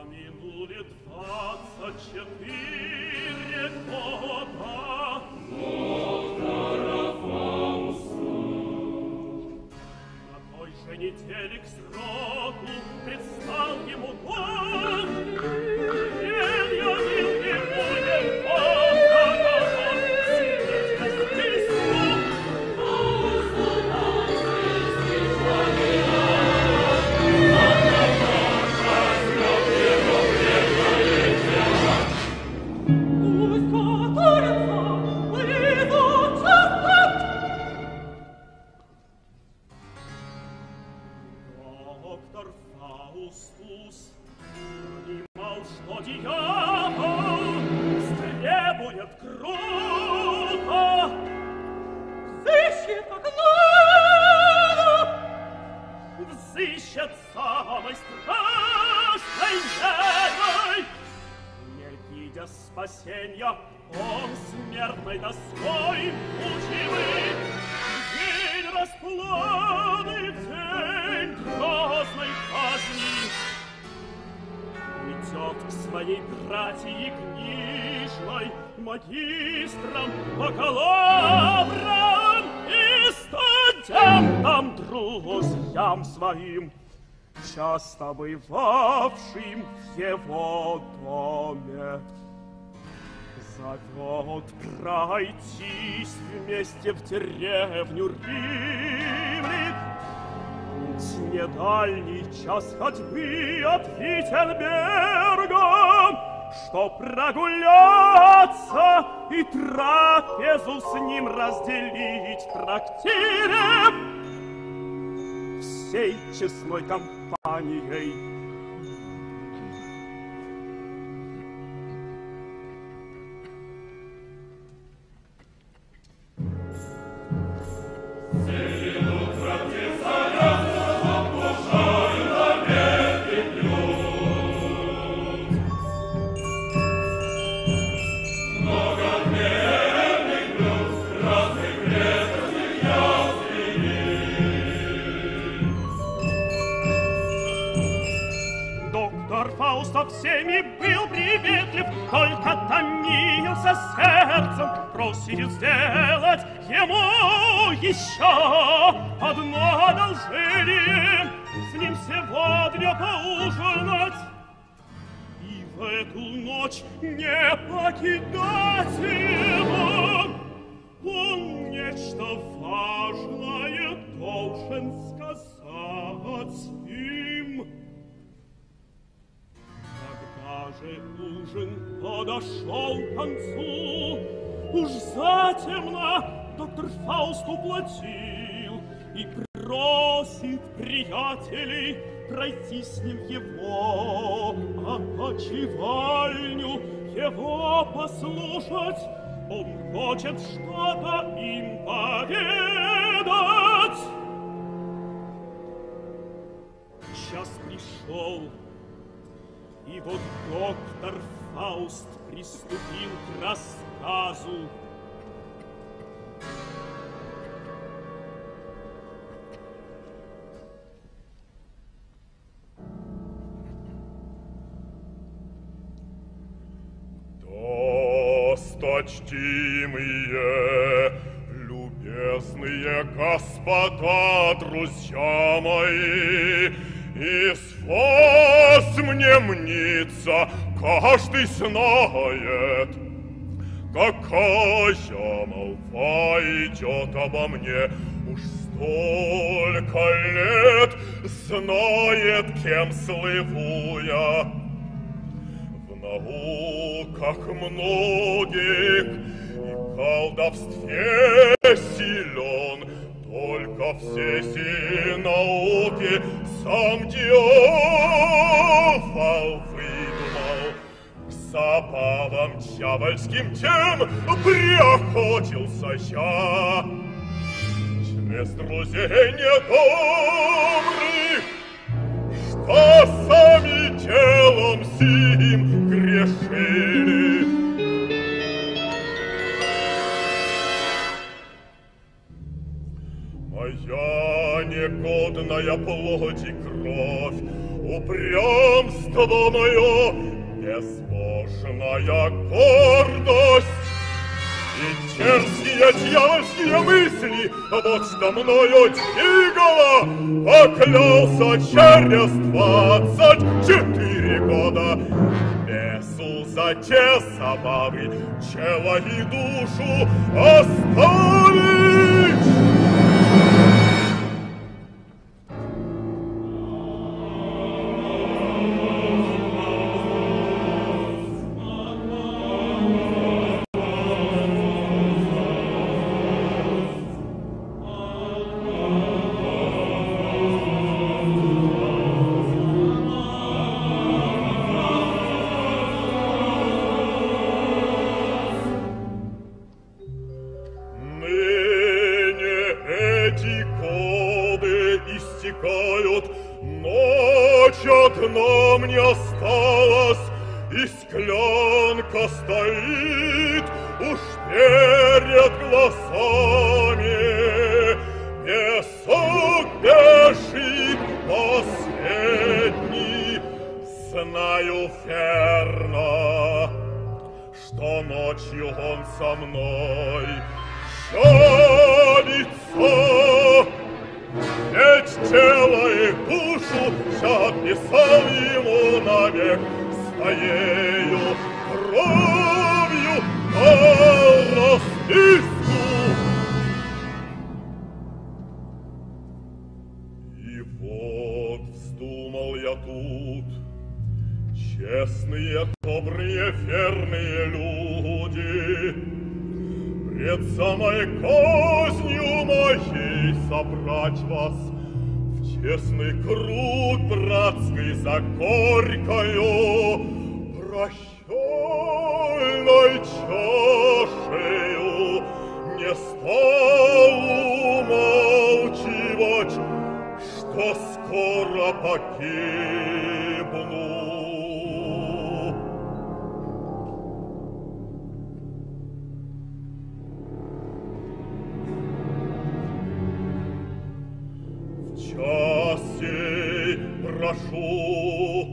Минули 24 года. Доктора Фауста. На той же неделе к сроку предстал ему Бог. Предъявил ему Бог, свидетельство Христу. Доктор Фаустус понимал, что дьявол требует круто. Взыщет как надо, взыщет самой страшной мерой. Не видя спасенья, он смертной доской мучимый, день расплаты, день грозной казни, идет к своей братьи книжной, магистрам, бакалаврам и студентам, друзьям своим, часто бывавшим в его доме. Зовет пройтись вместе в деревню Римлик. Путь недальний, час ходьбы от Виттельберга, что прогуляться и трапезу с ним разделить в трактире всей честной компанией. Со всеми был приветлив, только томился сердцем, просит сделать ему еще одно одолжение, с ним сегодня поужинать и в эту ночь не покидать его. Он нечто важное должен сказать им. Даже ужин подошел к концу, уж затемно доктор Фауст уплатил и просит приятелей пройти с ним его опочивальню, его послушать. Он хочет что-то им поведать. Час пришел, и вот доктор Фауст приступил к рассказу. Досточтимые, любезные господа, друзья мои, из вас мне мнится, каждый знает, какая молва идет обо мне. Уж столько лет знает, кем слыву я. В науках многих и колдовстве силен, только все сии науки сам дьявол выдумал. К забавам дьявольским тем приохотился я. Через друзей недобрых, что сами делом сим грешили. Моя негодная плоть и кровь, упрямство упрямство мое, безбожная гордость и дерзкие дьявольские мысли, вот что мною двигало, поклялся через 24 года бесу за те забавы тело и душу оставить. Ночь одна мне осталась, и склянка стоит уж перед глазами. Песок бежит последний, знаю верно, что ночью он со мной жалится. Ведь тело и душу я отписал ему навек своею кровью на расписку. И вот вздумал я тут, честные, добрые, верные люди, пред самой казнью моей собрать вас в тесный круг братский за горькою прощальной чашею. Не стал умалчивать, что скоро погибну. Час сей прошу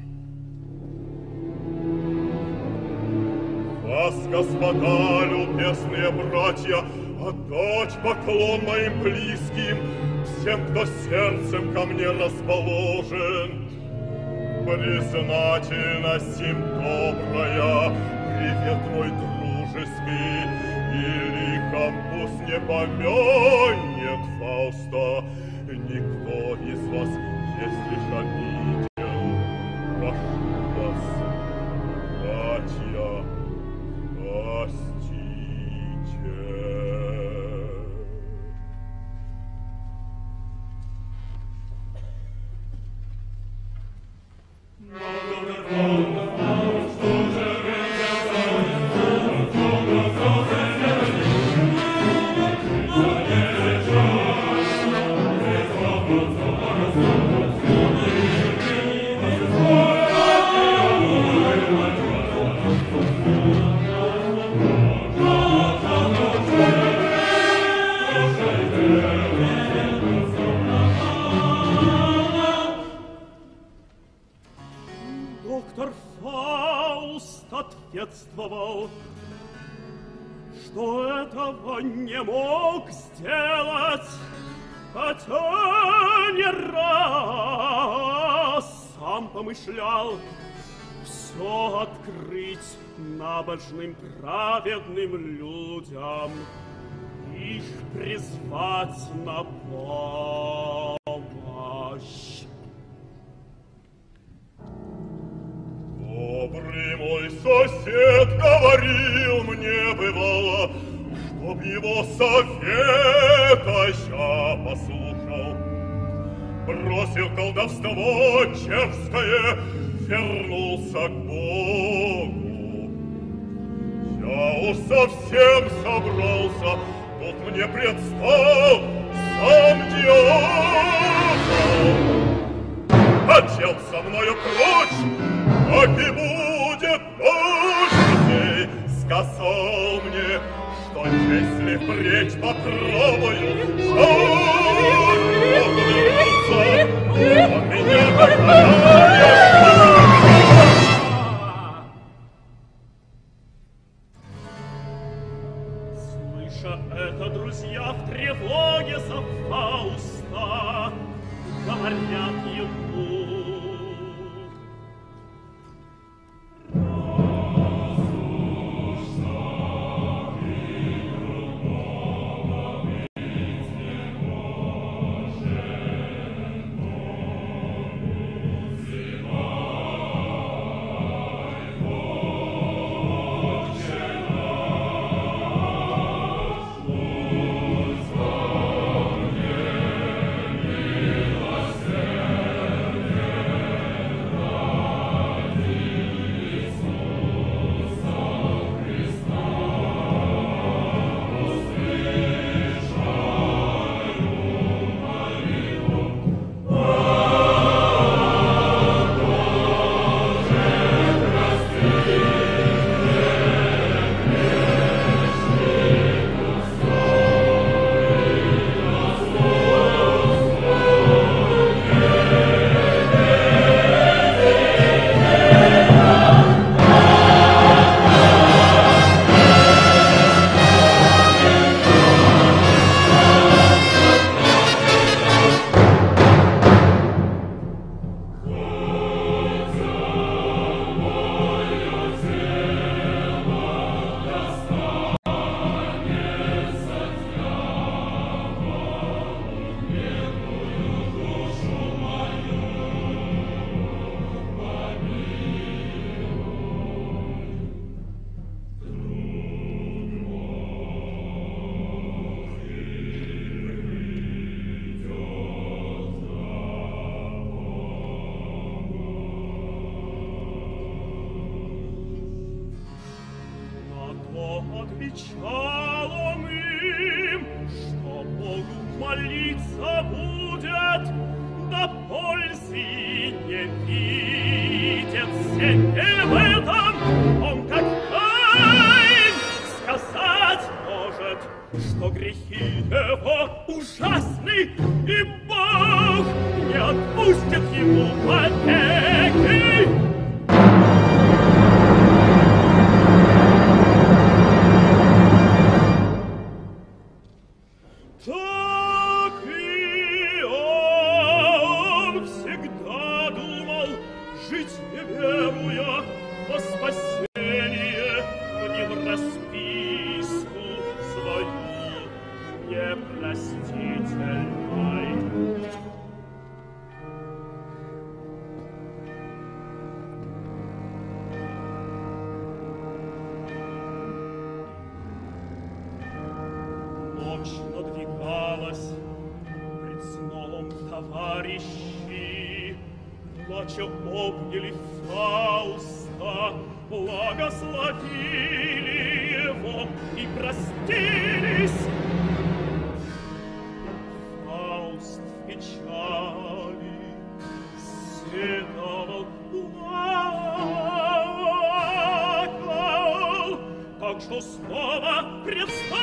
вас, господа, любезные братья, отдать поклон моим близким, всем, кто сердцем ко мне расположен. Признательность им добрая, привет мой дружеский, и лихом пусть не помянет Фауста никто из вас, если ж обидел. Прошу вас, братья, простите. Доктор Фауст ответствовал, что этого не мог сделать, хотя не раз сам помышлял все открыть набожным праведным людям, их призвать на помощь. Добрый мой сосед говорил мне, бывало, чтоб его совета я послушал. Бросил колдовство чешское, вернулся к Богу. Я уж совсем собрался, тут мне предстал сам дьявол. Хотел со мною прочь, как и будет ночью, сказал мне, что если впредь попробую, он меня догоняет. Но отвечал он им, что Богу молиться будет, да пользы не видит себе в этом. Он как Каин сказать может, что грехи его ужасны, и Бог не отпустит ему вовеки. Так и он всегда думал, жить не веруя во спасение, но не в расписку свою непростительной. Ночь надвигалась, пред сном товарищи, плача обняли Фауста, благословили его и простились. Фауст в печали седовал, плакал, так что снова предстал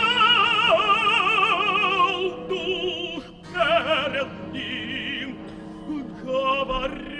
дух перед ним, говоря: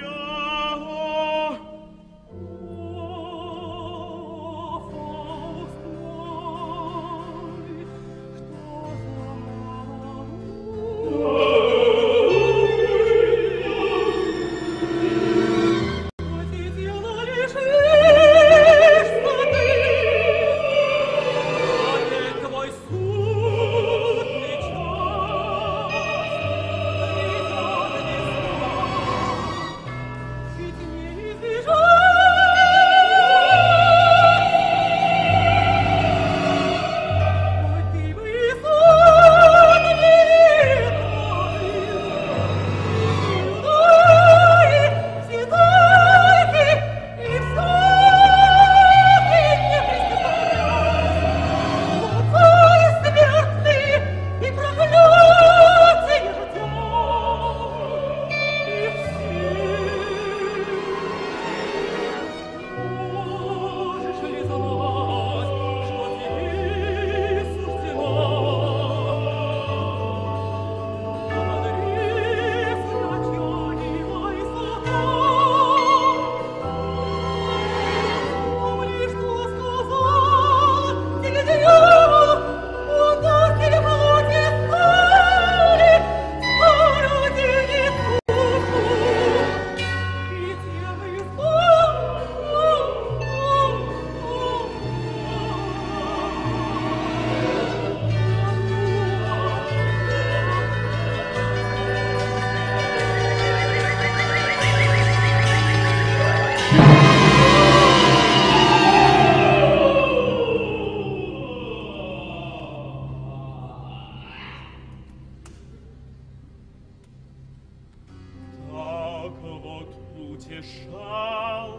утешал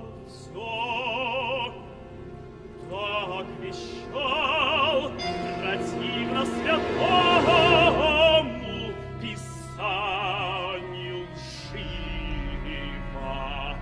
все, так вещал противно святому Писанию живо.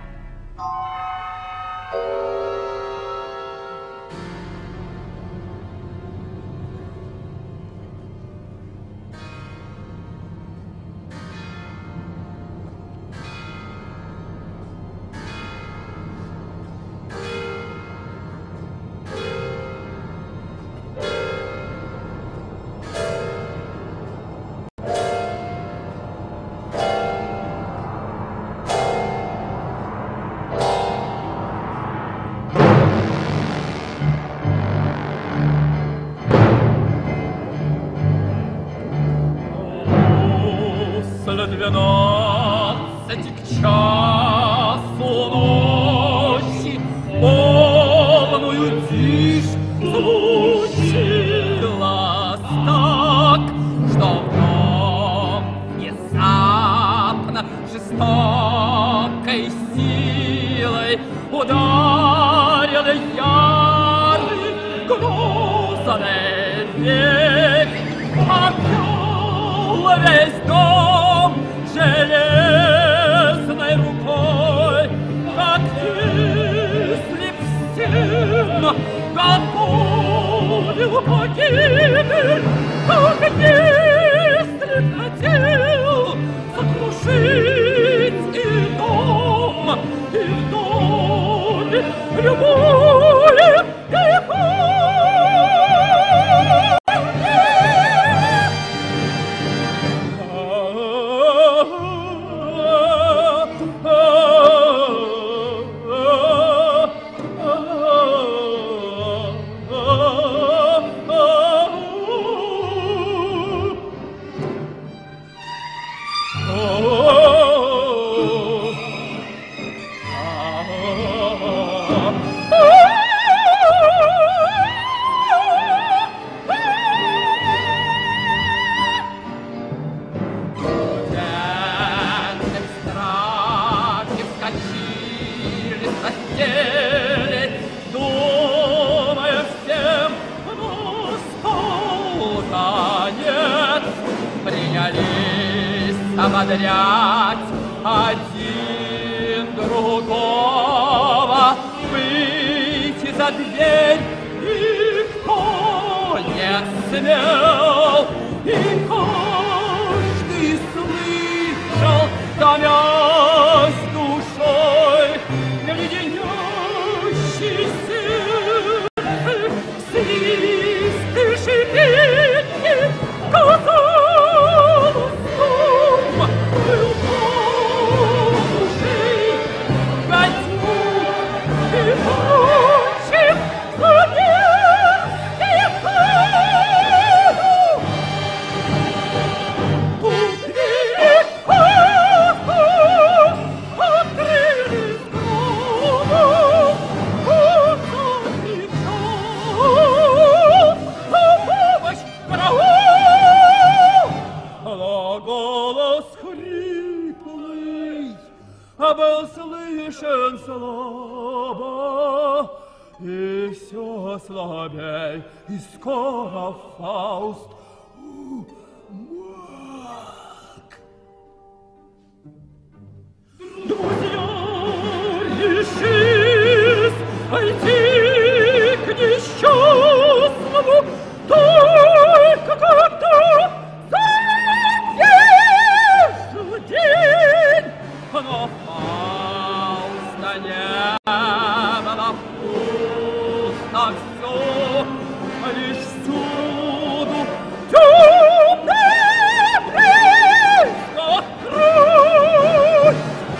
После 12 к часу ночи полную тишь случилось так, что вновь внезапно жестокой силой ударил ярый гром. железная дверь, обвел весь дом железной рукой, как если б сын готовил погибель, как если б хотел сокрушить и дом, и в доме любовь, и ободрять один другого, выйти за дверь никто не смел, и каждый слышал, томясь душой, леденящий сердце, свист и шипенье, казалось, был слышен слабо, и все слабей, и скоро Фауст умолк. Друзья, решись пойти к несчастному, только когда зарежу день, но Фауста не было, пусто все, лишь всюду темная брызга кровь.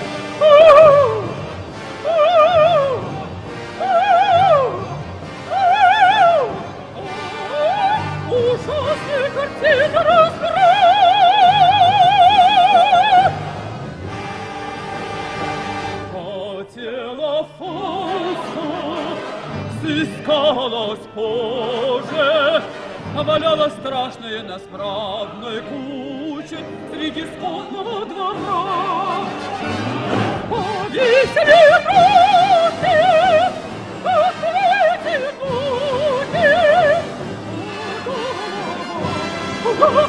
Ужасная картина разгрома. Тело Фауста сыскалось позже, валялось страшное на справной куче среди скотного двора. Повесили руки, ответили ноги.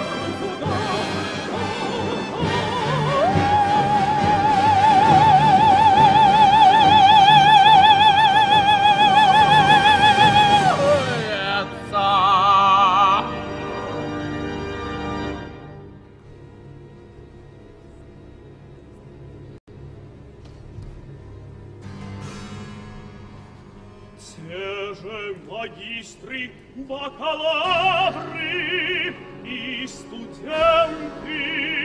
Те же магистры, бакалавры и студенты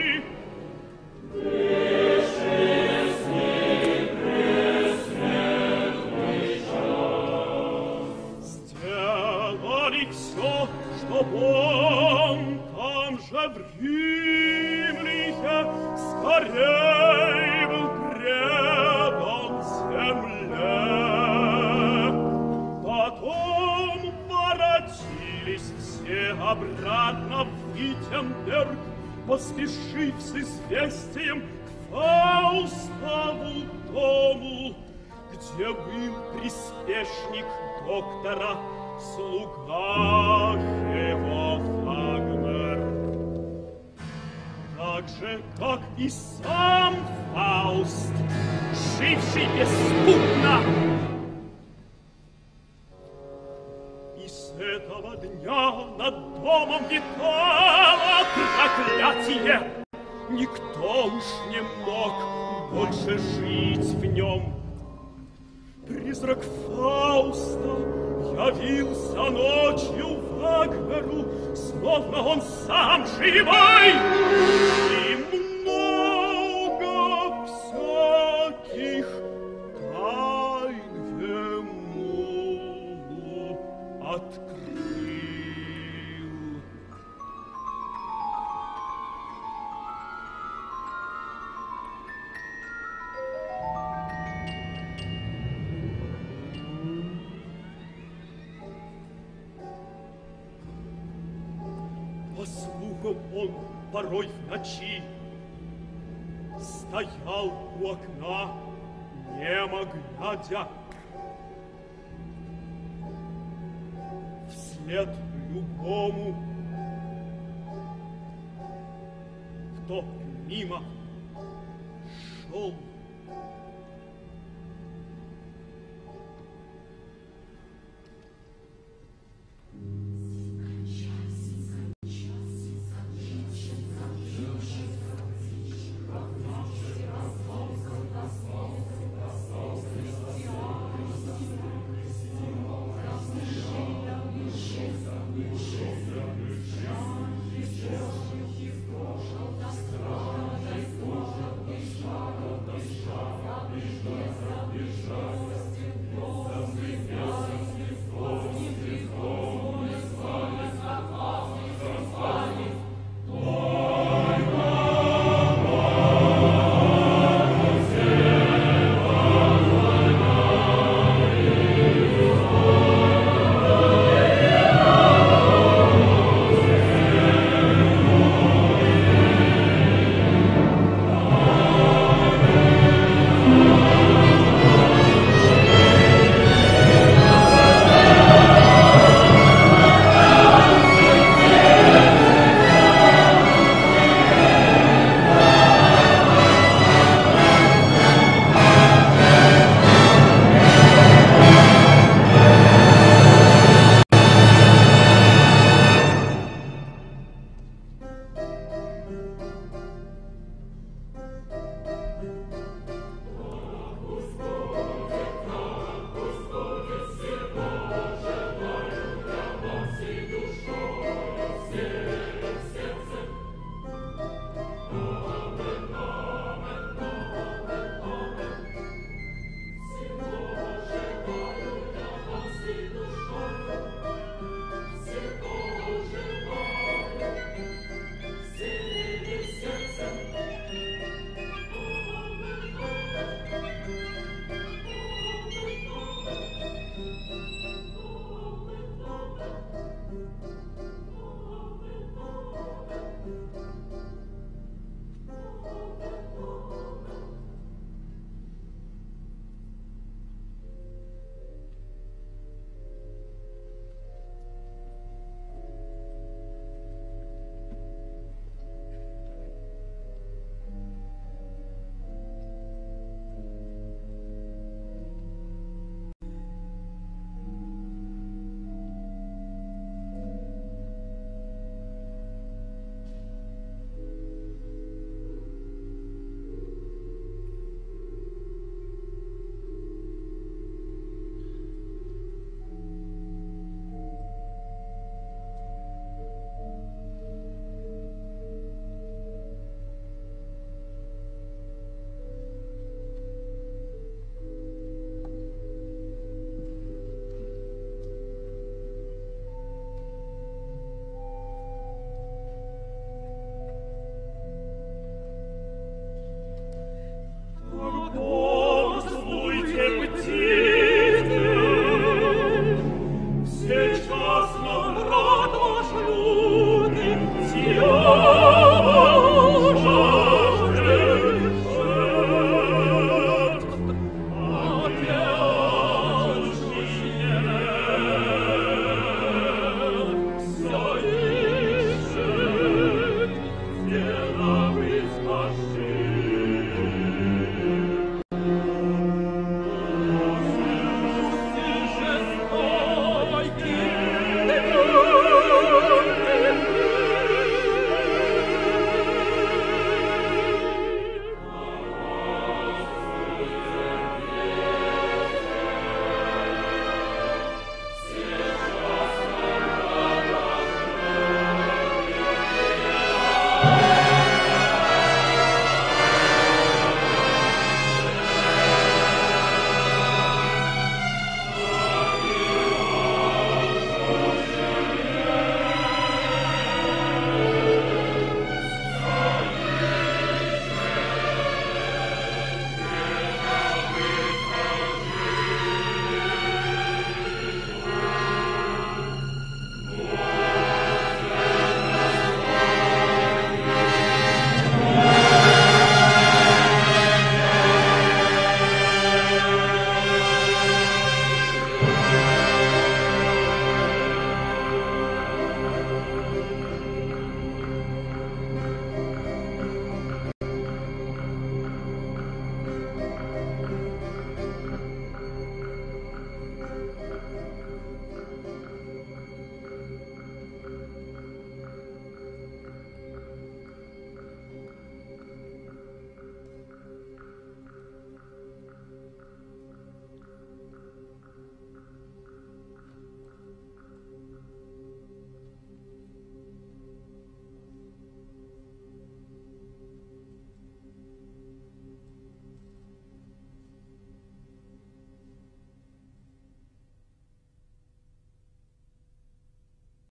сделали все, чтоб он там же в Римлике скорей был предан земле. Потом воротились все обратно в Виттенберг, поспешив с известием к Фаустову дому, где был приспешник доктора слуга его Вагнер. Так же, как и сам Фауст, живший беспутно. И с этого дня над домом витало проклятие. Никто уж не мог больше жить в нем. Призрак Фауста явился ночью Вагнеру, словно он сам живой. И много всяких тайн ему открыл. По слухам, он порой в ночи стоял у окна, немо глядя. Вслед любому, кто мимо шел.